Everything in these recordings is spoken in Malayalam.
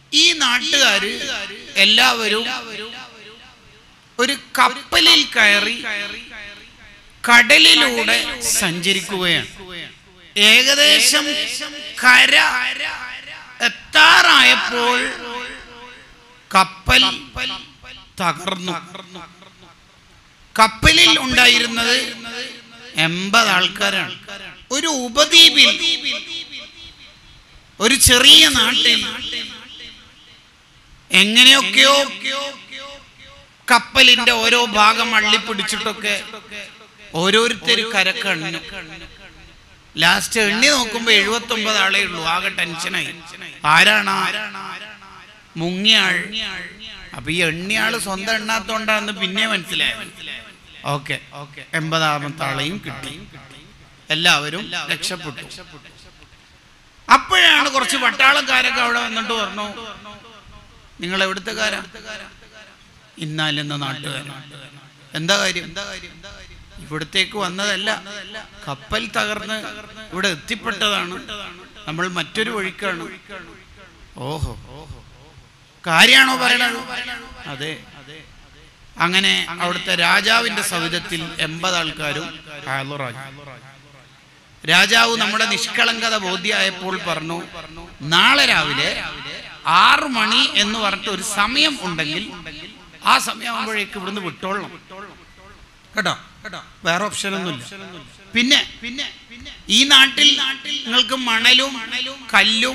ഈ നാട്ടുകാര് എല്ലാവരും ഒരു കപ്പലിൽ കയറി കടലിലൂടെ സഞ്ചരിക്കുകയാണ്. ഏകദേശം കര എത്താറായപ്പോൾ കപ്പൽ തകർന്നു. കപ്പലിൽ ഉണ്ടായിരുന്നത് 80 ആൾക്കാരാണ്. ഒരു ഉപദ്വീപിൽ, ഒരു ചെറിയ നാട്ടിൽ എങ്ങനെയൊക്കെയോ കപ്പലിന്റെ ഓരോ ഭാഗം അള്ളിപ്പിടിച്ചിട്ടൊക്കെ ഓരോരുത്തർ കരക്കണ്ണു. ലാസ്റ്റ് എണ്ണി നോക്കുമ്പോ 79 ആളേ ഉള്ളൂ. ആകെ ടെൻഷനായി. ആരാണ്? മുങ്ങിയാൾ. അപ്പൊ ഈ എണ്ണിയാള് സ്വന്തം എണ്ണാത്തോണ്ടാന്ന് പിന്നെ മനസ്സിലായി. ഓക്കെ, 80ാമത്തെ ആളെയും കിട്ടി. എല്ലാവരും രക്ഷപ്പെട്ടു. അപ്പോഴാണ് കുറച്ച് പട്ടാളക്കാരൊക്കെ അവിടെ വന്നിട്ട് പറഞ്ഞു, നിങ്ങൾ എവിടുത്തെക്കാരാ? ഇന്നാലെന്ന നാട്ടുകാരാണ്. എന്താ കാര്യം? ഇവിടത്തേക്ക് വന്നതല്ല, കപ്പൽ തകർന്ന് ഇവിടെ എത്തിപ്പെട്ടതാണ്, നമ്മൾ മറ്റൊരു വഴിക്കാണ്. ഓഹോ, കാര്യാണോ പറയണത്? അതെ. അങ്ങനെ അവിടുത്തെ രാജാവിന്റെ സവിധത്തിൽ 80 ആൾക്കാരും ഹാജരായി. രാജാവ് നമ്മുടെ നിഷ്കളങ്കത ബോധ്യമായപ്പോൾ പറഞ്ഞു, നാളെ രാവിലെ 6 മണി എന്ന് പറഞ്ഞിട്ട് ഒരു സമയം ഉണ്ടെങ്കിൽ ആ സമയമാകുമ്പോഴേക്ക് ഇവിടുന്ന് വിട്ടോളണം കേട്ടോ. വേറെ ഓപ്ഷനൊന്നുമില്ല. പിന്നെ ഈ നാട്ടിൽ നിങ്ങൾക്ക് മണലും കല്ലും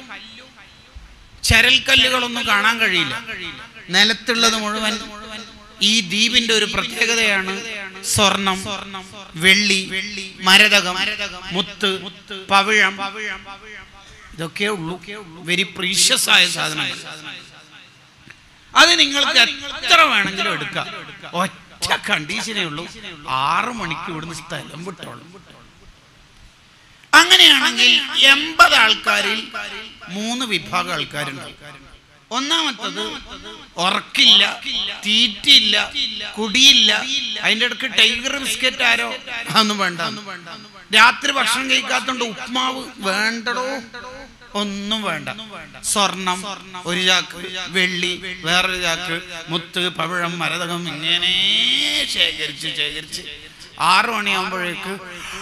ചരൽക്കല്ലുകളൊന്നും കാണാൻ കഴിയില്ല. നിലത്തുള്ളത് മുഴുവൻ ഈ ദ്വീപിന്റെ ഒരു പ്രത്യേകതയാണ്. സ്വർണം, വെള്ളി, മരതകം, മുത്ത്, പവിഴം, ഇതൊക്കെ ഉള്ളൂ. വെരി പ്രീഷ്യസ് ആയ സാധനങ്ങൾ. അത് നിങ്ങൾക്ക് എത്ര വേണമെങ്കിലും എടുക്കാം. ഒറ്റ കണ്ടീഷനേ ഉള്ളൂ, 6 മണിക്ക് ഇവിടുന്ന് സ്ഥലം വിട്ടോളും. അങ്ങനെയാണെങ്കിൽ 80 ആൾക്കാരിൽ 3 വിഭാഗം ആൾക്കാരുണ്ട്. ഒന്നാമത്തത് ഉറക്കില്ല, തീറ്റില്ല, കുടിയില്ല, അതിൻ്റെ ഇടയ്ക്ക് ടൈഗർ ബിസ്ക്കറ്റ് ആരോ അതൊന്നും വേണ്ട. രാത്രി ഭക്ഷണം കഴിക്കാത്തോണ്ട് ഉപ്മാവ് വേണ്ടടോ, ഒന്നും വേണ്ട. സ്വർണം ഒരു ചാക്ക്, വെള്ളി വേറൊരു ചാക്ക്, മുത്ത്, പവിഴം, മരതകം ഇങ്ങനെ ശേഖരിച്ച് 6 മണിയാകുമ്പോഴേക്ക്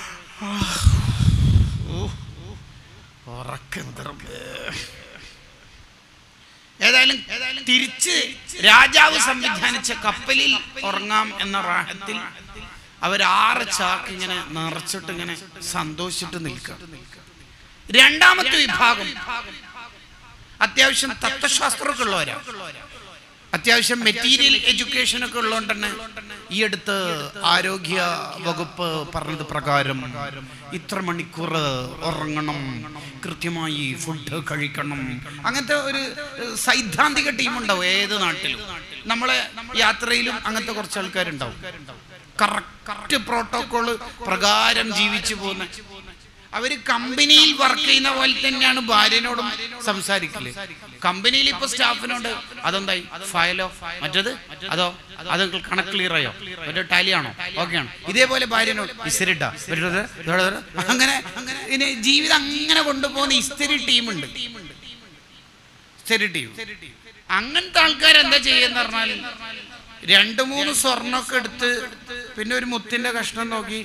ഏതായാലും തിരിച്ച് രാജാവ് സംവിധാനിച്ച കപ്പലിൽ ഉറങ്ങാം എന്ന റാഹത്തിൽ അവർ 6 ചാക്ക് ഇങ്ങനെ നിറച്ചിട്ട് ഇങ്ങനെ സന്തോഷിച്ചിട്ട് നിൽക്കുക. രണ്ടാമത്തെ വിഭാഗം അത്യാവശ്യം തത്വശാസ്ത്രമൊക്കെ ഉള്ളവരാണ്. അത്യാവശ്യം മെറ്റീരിയൽ എഡ്യൂക്കേഷൻ ഒക്കെ ഉള്ളതുകൊണ്ട് തന്നെ ഈ അടുത്ത് ആരോഗ്യ വകുപ്പ് പറഞ്ഞത് പ്രകാരം ഇത്ര മണിക്കൂർ ഉറങ്ങണം, കൃത്യമായി ഫുഡ് കഴിക്കണം, അങ്ങനത്തെ ഒരു സൈദ്ധാന്തിക ടീമുണ്ടാവും ഏത് നാട്ടിലും. നമ്മളെ യാത്രയിലും അങ്ങനത്തെ കുറച്ച് ആൾക്കാരുണ്ടാവും. കറക്റ്റ് പ്രോട്ടോകോള് പ്രകാരം ജീവിച്ചു പോകുന്ന അവര് കമ്പനിയിൽ വർക്ക് ചെയ്യുന്ന പോലെ തന്നെയാണ് ഭാര്യനോടും സംസാരിക്കല്. കമ്പനിയിൽ ഇപ്പൊ സ്റ്റാഫിനോട് അതെന്തായി ഫയലോ മറ്റത് അതോ അത് കണക്ക് ക്ലിയർ ആയോ, മറ്റേ ടാലിയാണോ, ഓക്കെയാണോ, ഇതേപോലെ ഭാര്യനോട് ഇസ്തിരിട്ടാ, അങ്ങനെ ഇനി ജീവിതം അങ്ങനെ കൊണ്ടുപോകുന്ന ഇസ്തിരി ടീമുണ്ട്. ഇസ്തിരി ടീം അങ്ങനത്തെ ആൾക്കാരെന്താ ചെയ്യുന്ന പറഞ്ഞാൽ 2-3 സ്വർണ്ണമൊക്കെ എടുത്ത് പിന്നെ ഒരു മുത്തിന്റെ കഷ്ണം നോക്കി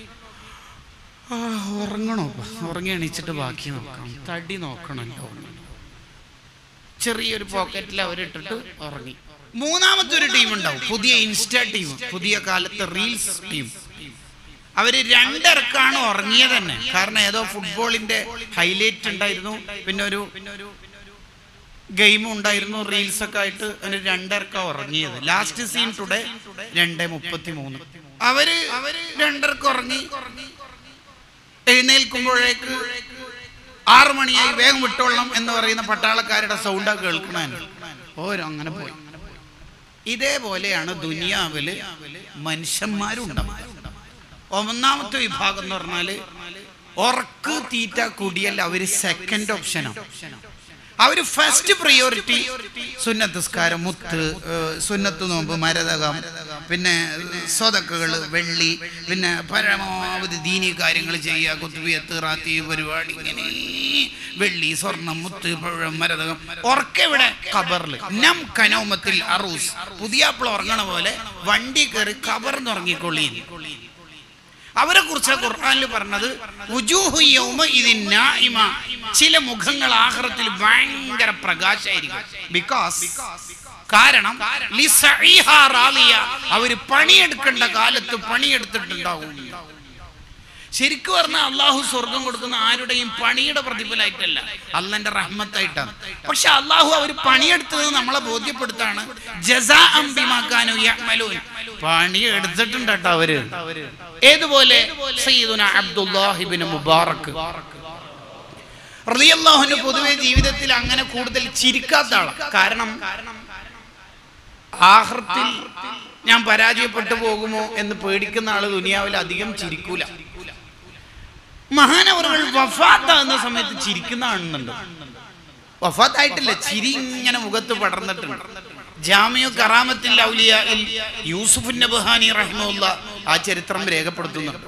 ഉറങ്ങണോ, ഉറങ്ങി എണീച്ചിട്ട് ബാക്കി നോക്കാം, തടി നോക്കണല്ലോ, ചെറിയൊരു പോക്കറ്റിൽ അവരിട്ടിട്ട് ഉറങ്ങി. മൂന്നാമത്തെ ഒരു ടീം ഉണ്ടാവും, പുതിയ ഇൻസ്റ്റാ ടീം, പുതിയ കാലത്തെ റീൽസ് ടീം. അവര് 2 ഇറക്കാണ് ഉറങ്ങിയത് തന്നെ. കാരണം ഏതോ ഫുട്ബോളിന്റെ ഹൈലൈറ്റ് ഉണ്ടായിരുന്നു, പിന്നെ ഒരു ഗെയിമും ഉണ്ടായിരുന്നു, റീൽസ് ഒക്കെ ആയിട്ട്. അതിന് 2 ഇറക്ക ഉറങ്ങിയത്. Last seen today 2:33. അവര് 2 ഇറക്ക ഉറങ്ങി. എഴുന്നേൽക്കുമ്പോഴേക്ക് 6 മണിയായി, വേഗം വിട്ടോളണം എന്ന് പറയുന്ന പട്ടാളക്കാരുടെ സൗണ്ടാ കേൾക്കണേ. ഓരോ അങ്ങനെ പോയി. ഇതേപോലെയാണ് ദുനിയാവില് മനുഷ്യന്മാരുണ്ടാവുക. ഒന്നാമത്തെ വിഭാഗം എന്ന് പറഞ്ഞാല് ഉറക്ക്, തീറ്റ, കുടിയല്ല. അവര് സെക്കൻഡ് ഓപ്ഷനാണ്. അവര് ഫസ്റ്റ് പ്രയോറിറ്റി സുന്നത്ത് നിസ്കാരം, മുത്ത്, സുന്നത്ത് നോമ്പ്, മരതകം, പിന്നെ സ്വതക്കകൾ, വെള്ളി, പിന്നെ പരമാവധി ദീനി കാര്യങ്ങൾ ചെയ്യുക, കുത്തുബിയത്ത്, റാത്തി പരിപാടി, ഇങ്ങനെ വെള്ളി, സ്വർണം, മുത്ത്, പഴം, മരതകം. ഉറക്കെവിടെ? ഖബറിൽ. നം കനൗമത്തിൽ അറൂസ്. പുതിയാപ്പിള ഉറങ്ങണ പോലെ വണ്ടി കയറി ഖബറിന്ന് ഉറങ്ങിക്കൊള്ളി. അവരെ കുറിച്ച് ഖുർആനിൽ പറഞ്ഞത് ചില മുഖങ്ങൾ ആഖിറത്തിൽ ഭയങ്കര പ്രകാശമായിരിക്കും. ബിക്കോസ് കാരണം അവര് പണിയെടുക്കേണ്ട കാലത്ത് പണിയെടുത്തിട്ടുണ്ടാവും. ശരിക്കും പറഞ്ഞാൽ അള്ളാഹു സ്വർഗം കൊടുക്കുന്ന ആരുടെയും പണിയുടെ പ്രതിഫലമായിട്ടല്ല, അള്ളാന്റെ റഹ്മത്തായിട്ടാണ്. പക്ഷെ അള്ളാഹു അവര് പണിയെടുത്തത് നമ്മളെ ബോധ്യപ്പെടുത്താണ്. ജസാഅൻ ബിമാ കാനൂ യഅമലൂൻ. പണിയെടുത്തിട്ടുണ്ട് കേട്ടോ അവര്. ഏതുപോലെ സയ്യിദുനാ അബ്ദുല്ലാഹ് ഇബ്നു മുബാറക് റളിയല്ലാഹു അൻഹു പൊതുവെ ജീവിതത്തിൽ അങ്ങനെ കൂടുതൽ ചിരിക്കാത്ത ആളാണ്. കാരണം ആഖിറത്തിൽ ഞാൻ പരാജയപ്പെട്ടു പോകുമോ എന്ന് പേടിക്കുന്ന ആള് ദുനിയാവിൽ അധികം ചിരിക്കൂല. മഹാനവറുകൾ വഫാത്താകുന്ന സമയത്ത് ചിരിക്കുന്ന കാണുന്നുണ്ട്. വഫാത്തായിട്ടില്ല, ചിരി ഇങ്ങനെ മുഖത്ത് പടർന്നിട്ടുണ്ട്. ജാമിഉ കറാമത്തിൽ ഔലിയാഇൽ യൂസുഫ് നബ്ഹാനി റഹിമഹുല്ലാഹ് ആ ചരിത്രം രേഖപ്പെടുത്തുന്നുണ്ട്.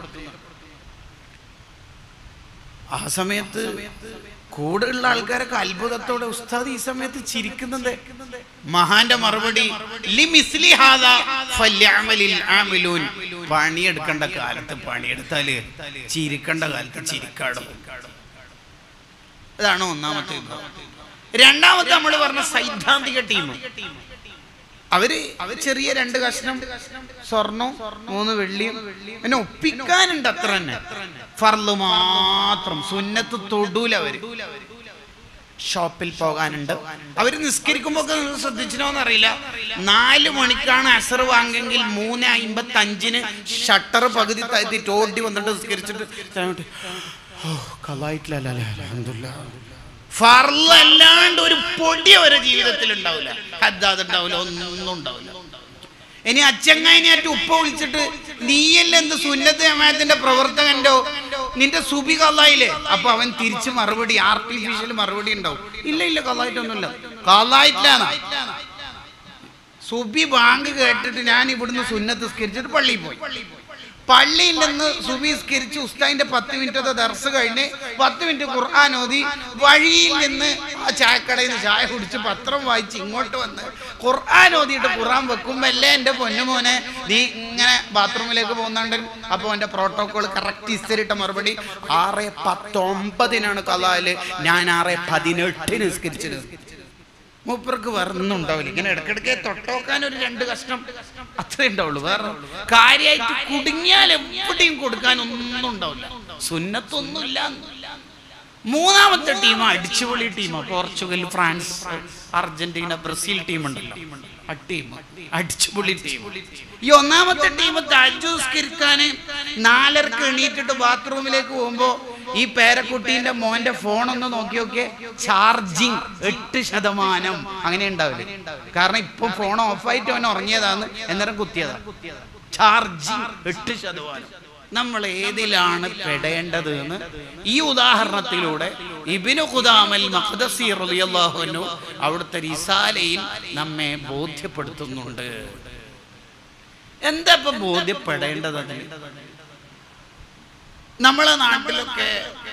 ആ സമയത്ത് കൂടെയുള്ള ആൾക്കാരൊക്കെ അത്ഭുതത്തോടെ ഉസ്താദ് ഈ സമയത്ത് ചിരിക്കുന്നത്. മഹാന്റെ മറുപടി ലിമിസ്ലി ഹാദാ ഫല്യഅമലിൽ ആമിലൂൻ. പണിയെടുക്കേണ്ട കാലത്ത് പണിയെടുത്താല് ചിരിക്കേണ്ട കാലത്ത് ചിരിക്കാടും. ഇതാണ് ഒന്നാമത്തെ വിഭാഗം. രണ്ടാമത്തെ നമ്മൾ പറഞ്ഞ സൈദ്ധാന്തിക ടീം. അവര് ചെറിയ 2 കഷ്ണം സ്വർണം, 3 വെള്ളിയും പിന്നെ ഒപ്പിക്കാനുണ്ട്, അത്ര തന്നെ. ഫർള് മാത്രം, സുന്നത്ത് തൊടൂല. അവര് ഷോപ്പിൽ പോകാനുണ്ട്. അവര് നിസ്കരിക്കുമ്പോ ശ്രദ്ധിച്ചിനോന്ന് അറിയില്ല, 4 മണിക്കാണ് അസർ വാങ്ങെങ്കിൽ 3:55 ഷട്ടർ പകുതി താഴ്ത്തിട്ട് ഓടി വന്നിട്ട് നിസ്കരിച്ചിട്ട് ഫർളല്ലാണ്ട് ഒരു പൊടി അവരുടെ ജീവിതത്തിൽ ഉണ്ടാവില്ല. ഹദ്ദാദ് ഉണ്ടാവില്ല, ഒന്നും ഉണ്ടാവില്ല. ഇനി അച്ചങ്ങായിനായിട്ട് ഉപ്പ വിളിച്ചിട്ട് നീയല്ലേ എന്ത് സുന്നത്ത് ജമാഅത്തിന്റെ പ്രവർത്തകന്റെ നിന്റെ സുബി ഖളായില്ലേ? അപ്പൊ അവൻ തിരിച്ച് മറുപടി ആർട്ടിഫിഷ്യൽ മറുപടി ഉണ്ടാവും. ഇല്ല ഖളായിട്ടൊന്നുമില്ല, ഖളായിട്ടില്ല. സുബി ബാങ്ക് കേട്ടിട്ട് ഞാൻ ഇവിടുന്ന് സുന്നത്ത് സ്കരിച്ചിട്ട് പള്ളിയിൽ പോയി. പള്ളിയിൽ നിന്ന് സുബി സ്കരിച്ച് ഉസ്താദിന്റെ 10 മിനിറ്റത്തെ ദർസ് കഴിഞ്ഞ് 10 മിനിറ്റ് ഖുർആൻ ഓതി വഴിയിൽ നിന്ന് ആ ചായക്കടയിൽ നിന്ന് ചായ കുടിച്ച് പത്രം വായിച്ച് ഇങ്ങോട്ട് വന്ന് ഖുർആൻ ഓതിയിട്ട് ഖുർആൻ വെക്കുമ്പല്ലേ എൻ്റെ പൊന്നുമോനെ നീ ഇങ്ങനെ ബാത്റൂമിലേക്ക് പോകുന്നുണ്ട്. അപ്പോൾ എൻ്റെ പ്രോട്ടോകോൾ കറക്റ്റ് ഇസ്തരിട്ട മറുപടി 6:19 ഖളായില്, ഞാൻ 6:18 നിസ്കരിച്ചത്. മൂപ്പർക്ക് വേറൊന്നുണ്ടാവില്ല. ഇങ്ങനെ ഇടയ്ക്കിടയ്ക്ക് തൊട്ടോക്കാൻ ഒരു 2 കഷ്ണം അത്രേ ഉണ്ടാവുള്ളൂ. വേറെ കാര്യമായിട്ട് കുടുങ്ങിയാൽ എവിടെയും കൊടുക്കാനൊന്നും ഉണ്ടാവില്ല. സുന്നത്തൊന്നുമില്ല. മൂന്നാമത്തെ ടീം അടിച്ചുപൊളി ടീമാണ്. Portugal, France, Argentina, Brazil team ഉണ്ടല്ലോ, ആ ടീം അടിച്ചുപൊളി ടീം. ഈ ഒന്നാമത്തെ ടീം തഹജ്ജുദ് നിസ്കരിക്കാന് 4:30 എണീറ്റിട്ട് ബാത്റൂമിലേക്ക് പോകുമ്പോ ഈ പേരക്കുട്ടീന്റെ മോന്റെ ഫോണൊന്ന് നോക്കി നോക്കിയേ, ചാർജിങ് 8%. അങ്ങനെ ഉണ്ടാവില്ല. കാരണം ഇപ്പൊ ഫോൺ ഓഫായിട്ട് അവൻ ഉറങ്ങിയതാന്ന്, എന്നേരം കുത്തിയതാ. ചാർജിങ് 8%. നമ്മൾ ഏതിലാണ് പെടേണ്ടത് എന്ന് ഈ ഉദാഹരണത്തിലൂടെ ഇബ്നു ഖുദാമൽ മഖ്ദസി റളിയല്ലാഹു അൻഹു അവിടുത്തെ റിസാലയിൽ നമ്മെ ബോധ്യപ്പെടുത്തുന്നുണ്ട്. എന്താ ഇപ്പൊ ബോധ്യപ്പെടേണ്ടത്? നമ്മളെ നാട്ടിലൊക്കെ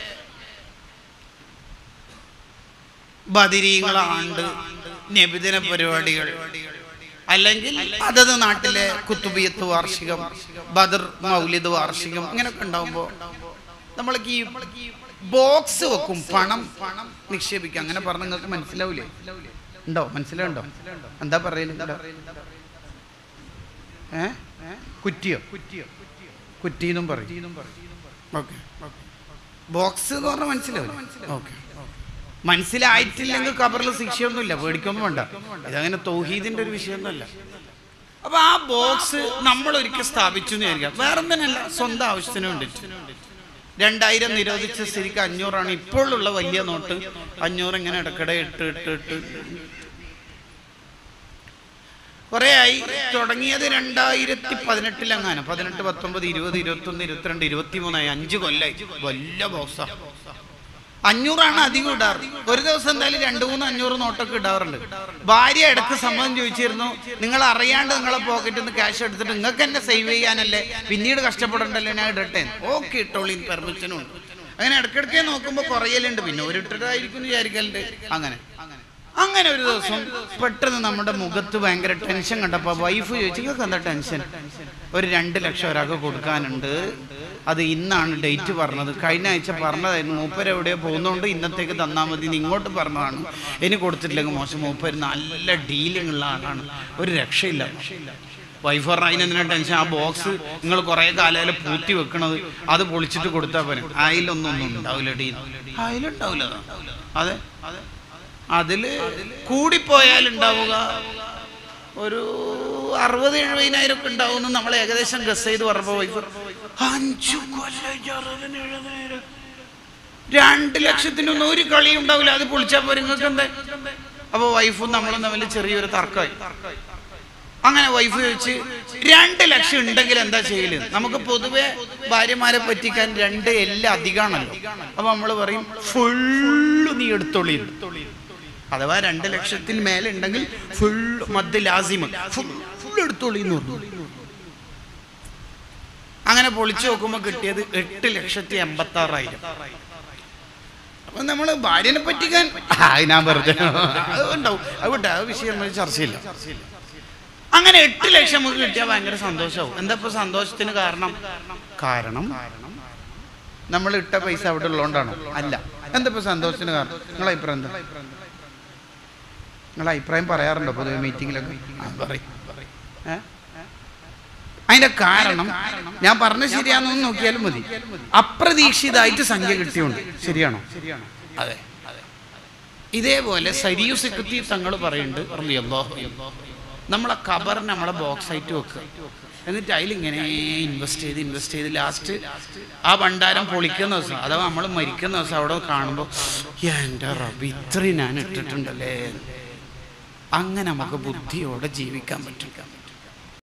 ബദിരീങ്ങളാണ്ട് നബിദിന പരിപാടികൾ, അല്ലെങ്കിൽ അതത് നാട്ടിലെ കുത്തുബിയത്ത് വാർഷികം, ബദർ മൗലിദ് വാർഷികം, ഇങ്ങനെയൊക്കെ ഉണ്ടാവുമ്പോ നമ്മൾക്ക് ഈ ബോക്സ് വെക്കും, പണം നിക്ഷേപിക്കും. അങ്ങനെ പറഞ്ഞ നിങ്ങൾക്ക് മനസ്സിലാവൂലേ? ഉണ്ടോ? മനസ്സിലാവുണ്ടോ? എന്താ പറയുന്നത്? കുറ്റിയോ? കുറ്റീന്നും പറയും. ഓക്കെ, ബോക്സ് എന്ന് പറഞ്ഞാൽ മനസ്സിലാവില്ല. ഓക്കെ, മനസ്സിലായിട്ടില്ലെങ്കിൽ ഖബറിൽ ശിക്ഷയൊന്നുമില്ല, പേടിക്കൊന്നും വേണ്ട. ഇതങ്ങനെ തൗഹീദിന്റെ ഒരു വിഷയമൊന്നുമല്ല. അപ്പൊ ആ ബോക്സ് നമ്മൾ ഒരിക്കൽ സ്ഥാപിച്ചു എന്ന് വിചാരിക്കാം. വേറെ ഒന്നിനല്ല, സ്വന്തം ആവശ്യത്തിന് വേണ്ടിട്ട്. 2000 നിരോധിച്ച സ്ഥിതിക്ക് 500 ഇപ്പോഴുള്ള വലിയ നോട്ട്. 500 ഇങ്ങനെ ഇടക്കിടെ ഇട്ട് കുറെ ആയി. തുടങ്ങിയത് 2018 18, 19, 20, 21, 22, 23 5 കൊല്ലായി. വലിയ ബോക്സാ. 500 അധികം ഇടാറ്. ഒരു ദിവസം എന്തായാലും 200-300 നോട്ടൊക്കെ ഇടാറുണ്ട്. ഭാര്യ ഇടക്ക് സമ്മതം ചോദിച്ചിരുന്നു, നിങ്ങൾ അറിയാണ്ട് നിങ്ങളെ പോക്കറ്റിൽ നിന്ന് ക്യാഷ് എടുത്തിട്ട് നിങ്ങൾക്ക് എന്നെ സേവ് ചെയ്യാനല്ലേ, പിന്നീട് കഷ്ടപ്പെടണ്ടല്ലോ, ഞാൻ ഇടട്ടെ. ഓക്കെ ഇട്ടോളി, പെർമിഷനും ഉണ്ട്. അങ്ങനെ ഇടയ്ക്കിടയ്ക്ക് നോക്കുമ്പോൾ കുറയലുണ്ട്. പിന്നെ ഒരു ഇട്ടിട്ടായിരിക്കും വിചാരിക്കലുണ്ട്. അങ്ങനെ ഒരു ദിവസം പെട്ടെന്ന് നമ്മുടെ മുഖത്ത് ഭയങ്കര ടെൻഷൻ കണ്ടപ്പോൾ വൈഫ് ചോദിച്ചു, നിങ്ങൾക്ക് എന്താ ടെൻഷൻ? ഒരു 2 ലക്ഷം ഒരാൾക്ക് കൊടുക്കാനുണ്ട്, അത് ഇന്നാണ് ഡേറ്റ് പറഞ്ഞത്, കഴിഞ്ഞ ആഴ്ച പറഞ്ഞതായിരുന്നു, മൂപ്പര് എവിടെയോ പോകുന്നതുകൊണ്ട് ഇന്നത്തേക്ക് തന്നാൽ മതി, ഇങ്ങോട്ട് പറഞ്ഞതാണ്, ഇനി കൊടുത്തിട്ടില്ലെങ്കിൽ മോശം, മൂപ്പര് നല്ല ഡീലിംഗ് ഉള്ള ആളാണ്, ഒരു രക്ഷയില്ല. വൈഫ് പറഞ്ഞ അതിനെന്തിനാ ടെൻഷൻ, ആ ബോക്സ് നിങ്ങൾ കുറേ കാലം പൂത്തി വെക്കണത്, അത് പൊളിച്ചിട്ട് കൊടുത്താൽ പോലും അതിലൊന്നും ഉണ്ടാവില്ല, ഡീൽ അതിലുണ്ടാവില്ല. അതെ, അതിൽ കൂടിപ്പോയാൽ ഉണ്ടാവുക ഒരു 60-70,000 ഒക്കെ ഉണ്ടാവുമെന്ന് നമ്മൾ ഏകദേശം ഗസ് ചെയ്ത് പറഞ്ഞപ്പോൾ വൈഫ് 5 കൊല്ലം 2 ലക്ഷത്തിനൊന്നും ഒരു കളി ഉണ്ടാവില്ല, അത് പൊളിച്ചാൽ പോരെ നിങ്ങൾക്ക് എന്താ? അപ്പോൾ വൈഫും നമ്മളും തമ്മിൽ ചെറിയൊരു തർക്കമായി. അങ്ങനെ വൈഫ് ചോദിച്ച് 2 ലക്ഷം ഉണ്ടെങ്കിൽ എന്താ ചെയ്യല്? നമുക്ക് പൊതുവെ ഭാര്യമാരെ പറ്റിക്കാൻ 2 എല്ലാം അധികമാണല്ലോ. അപ്പൊ നമ്മൾ പറയും ഫുള്ള് നീ എടുത്തോളി. അഥവാ 2 ലക്ഷത്തിന് മേലെ ഉണ്ടെങ്കിൽ ഫുൾ മദ് ലാസിമ് ഫുൾ എടുത്തോളി എന്ന് പറഞ്ഞു. അങ്ങനെ പൊളിച്ചു നോക്കുമ്പോൾ കിട്ടിയത് 8,86,000. അപ്പൊ നമ്മള് ഭാര്യനെ പറ്റിക്കാൻ ഞാൻ വെറുതെ അതുണ്ടാവും, അതുകൊണ്ട് ആ വിഷയം നമ്മൾ ചർച്ചയില്ല. അങ്ങനെ 8 ലക്ഷം നമുക്ക് കിട്ടിയാൽ ഭയങ്കര സന്തോഷമാവും. എന്താ ഇപ്പൊ സന്തോഷത്തിന് കാരണം നമ്മൾ ഇട്ട പൈസ അവിടെ ഉള്ളതുകൊണ്ടാണോ? അല്ല. എന്താ ഇപ്പൊ സന്തോഷത്തിന് കാരണം? നിങ്ങളെ അഭിപ്രായം എന്താ? നിങ്ങളെ അഭിപ്രായം പറയാറുണ്ടോ പൊതുവെ മീറ്റിങ്ങിലൊക്കെ? പറയും. അതിന്റെ കാരണം ഞാൻ പറഞ്ഞ ശരിയാണെന്ന് നോക്കിയാലും മതി. അപ്രതീക്ഷിതമായിട്ട് സംഖ്യ കിട്ടിയുണ്ട്. ശരിയാണോ? അതെ. ഇതേപോലെ സരിയു സിഖ്തി തങ്ങൾ പറയുന്നുണ്ട്, നമ്മളെ ഖബറിന് നമ്മളെ ബോക്സ് ആയിട്ട് വെക്കുക, എന്നിട്ട് അതിലിങ്ങനെ ഇൻവെസ്റ്റ് ചെയ്ത് ലാസ്റ്റ് ആ ഭണ്ഡാരം പൊളിക്കുന്ന ദിവസം അഥവാ നമ്മൾ മരിക്കുന്ന ദിവസം അവിടെ കാണുമ്പോൾ എൻ്റെ റബ്ബ് ഇത്രയും ഞാൻ ഇട്ടിട്ടുണ്ടല്ലേ, അങ്ങനെ നമുക്ക് ബുദ്ധിയോടെ ജീവിക്കാൻ പറ്റും.